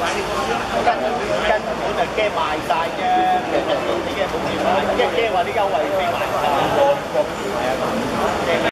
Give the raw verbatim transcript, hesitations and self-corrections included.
根根本就驚賣晒啫，其實你嘅冇錢買，驚驚話啲優惠飛埋。